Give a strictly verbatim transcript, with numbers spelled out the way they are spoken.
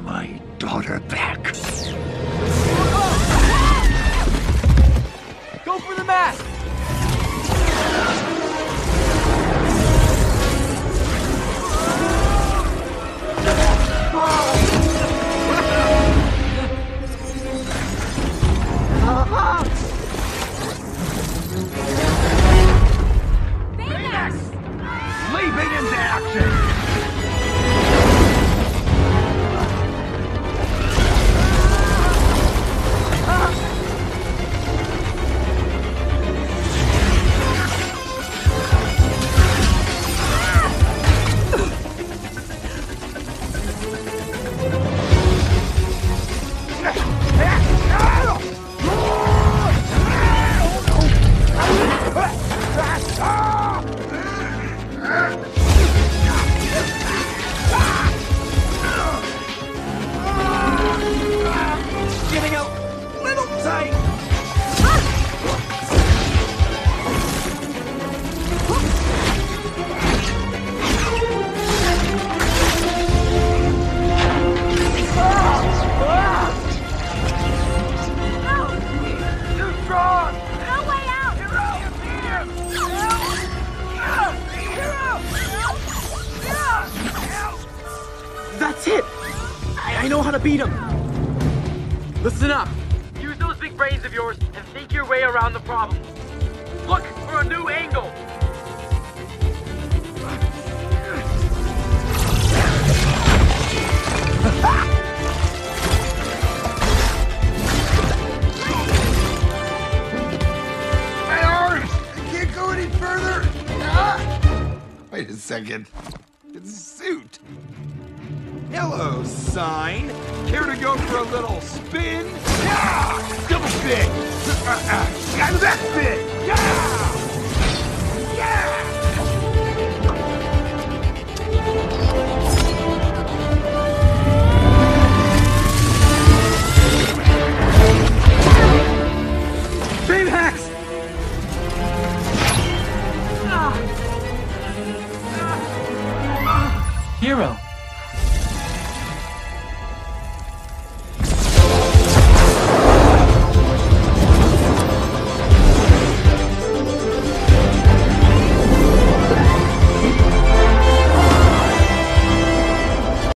my daughter back. Go for the mask! Baymax! Leaping into action! Getting a little tight! Too strong! No way out! Hero! That's it! I, I know how to beat him! Listen up! Use those big brains of yours and think your way around the problem. Look for a new angle! My arms! I can't go any further! Ah! Wait a second. It's a suit. Hello, sign. Care to go for a little spin? Yeah! Double spin! Uh, uh, got that spin! Yeah! Yeah! Baymax! Hero!